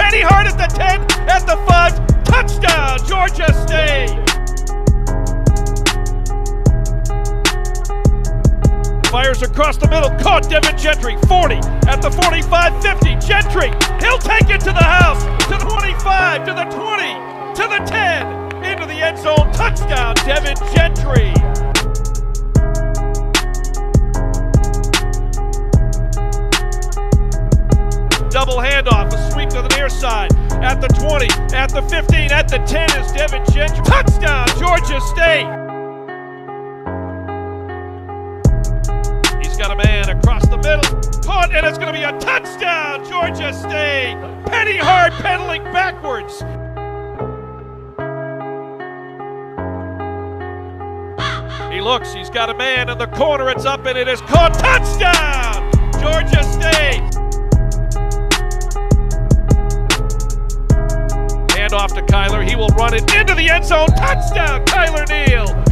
Penny Hart at the 10, at the 5, touchdown, Georgia State. Fires across the middle, caught Devin Gentry, 40, at the 45, 50, Gentry, he'll take it to the house, to the 25, to the 20, to the 10, into the end zone, touchdown, Devin Gentry. Double handoff, a sweep to the near side, at the 20, at the 15, at the 10 is Devin Gentry, touchdown, Georgia State. Got a man across the middle, caught, and it's going to be a touchdown, Georgia State. Penny Hart pedaling backwards. He looks, he's got a man in the corner, it's up and it is caught, touchdown, Georgia State. Hand off to Kyler, he will run it into the end zone, touchdown, Kyler Neal.